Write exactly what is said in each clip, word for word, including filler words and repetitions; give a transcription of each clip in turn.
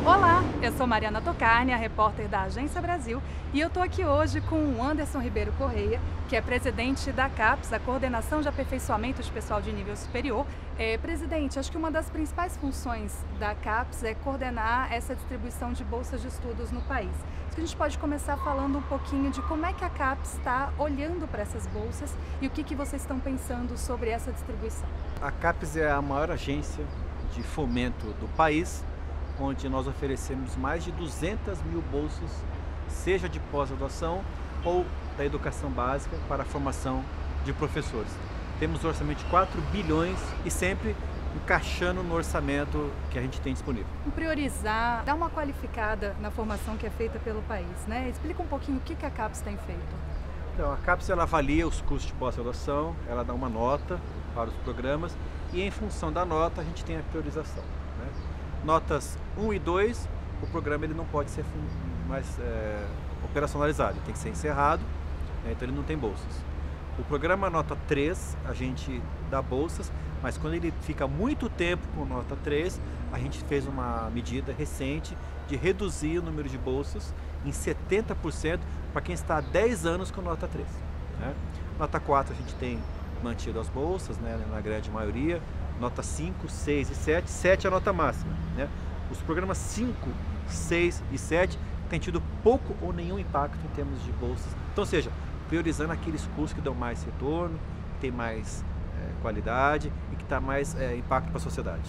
Olá, eu sou Mariana Tocarni, a repórter da Agência Brasil, e eu estou aqui hoje com o Anderson Ribeiro Correia, que é presidente da CAPES, a Coordenação de Aperfeiçoamento de Pessoal de Nível Superior. É, presidente, acho que uma das principais funções da CAPES é coordenar essa distribuição de bolsas de estudos no país. Acho que a gente pode começar falando um pouquinho de como é que a CAPES está olhando para essas bolsas e o que, que vocês estão pensando sobre essa distribuição. A CAPES é a maior agência de fomento do país, onde nós oferecemos mais de duzentas mil bolsas, seja de pós-graduação ou da educação básica para a formação de professores. Temos um orçamento de quatro bilhões e sempre encaixando no orçamento que a gente tem disponível. Priorizar, dar uma qualificada na formação que é feita pelo país, né? Explica um pouquinho o que que a CAPES tem feito. Então, a CAPES ela avalia os cursos de pós-graduação, ela dá uma nota para os programas e em função da nota a gente tem a priorização, né? Notas um e dois, o programa ele não pode ser mais é, operacionalizado, ele tem que ser encerrado, né? Então ele não tem bolsas. O programa nota três, a gente dá bolsas, mas quando ele fica muito tempo com nota três, a gente fez uma medida recente de reduzir o número de bolsas em setenta por cento para quem está há dez anos com nota três. Né? Nota quatro a gente tem mantido as bolsas, né, na grande maioria. Nota cinco, seis e sete, sete é a nota máxima. Né? Os programas cinco, seis e sete têm tido pouco ou nenhum impacto em termos de bolsas. Então, ou seja, priorizando aqueles cursos que dão mais retorno, que tem mais é, qualidade e que dá mais é, impacto para a sociedade.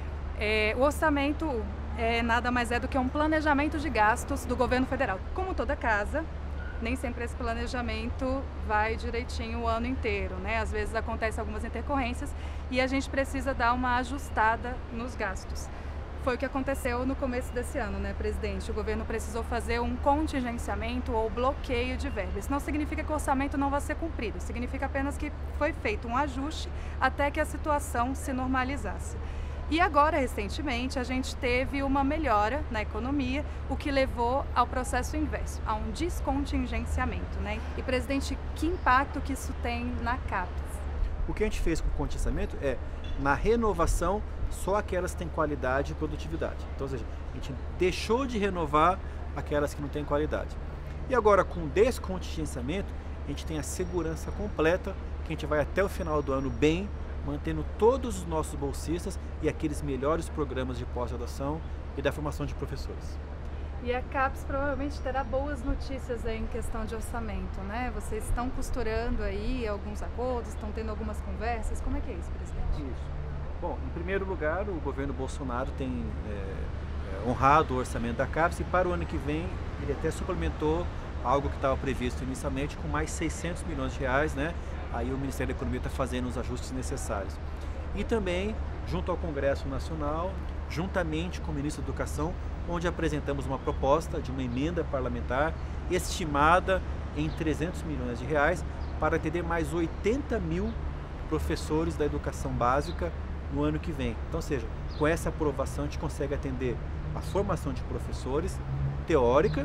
É, o orçamento é, nada mais é do que um planejamento de gastos do governo federal. Como toda casa, nem sempre esse planejamento vai direitinho o ano inteiro, né? Às vezes acontecem algumas intercorrências e a gente precisa dar uma ajustada nos gastos. Foi o que aconteceu no começo desse ano, né, presidente? O governo precisou fazer um contingenciamento ou bloqueio de verbas. Isso não significa que o orçamento não vai ser cumprido, significa apenas que foi feito um ajuste até que a situação se normalizasse. E agora, recentemente, a gente teve uma melhora na economia, o que levou ao processo inverso, a um descontingenciamento, né? E, presidente, que impacto que isso tem na CAPES? O que a gente fez com o contingenciamento é, na renovação, só aquelas que têm qualidade e produtividade. Então, ou seja, a gente deixou de renovar aquelas que não têm qualidade. E agora, com o descontingenciamento, a gente tem a segurança completa que a gente vai até o final do ano bem, mantendo todos os nossos bolsistas e aqueles melhores programas de pós-graduação e da formação de professores. E a CAPES provavelmente terá boas notícias aí em questão de orçamento, né? Vocês estão costurando aí alguns acordos, estão tendo algumas conversas, como é que é isso, presidente? Isso. Bom, em primeiro lugar, o governo Bolsonaro tem é, é, honrado o orçamento da CAPES e para o ano que vem ele até suplementou algo que estava previsto inicialmente com mais seiscentos milhões de reais, né? Aí o Ministério da Economia está fazendo os ajustes necessários. E também, junto ao Congresso Nacional, juntamente com o Ministro da Educação, onde apresentamos uma proposta de uma emenda parlamentar estimada em trezentos milhões de reais para atender mais oitenta mil professores da educação básica no ano que vem. Então, ou seja, com essa aprovação a gente consegue atender a formação de professores teórica,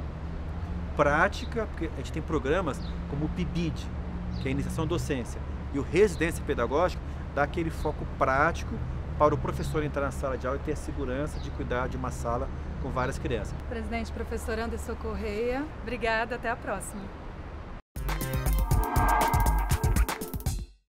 prática, porque a gente tem programas como o P I B I D, que é a iniciação docência, e o residência pedagógica dá aquele foco prático para o professor entrar na sala de aula e ter a segurança de cuidar de uma sala com várias crianças. Presidente, professor Anderson Correia, obrigada, até a próxima.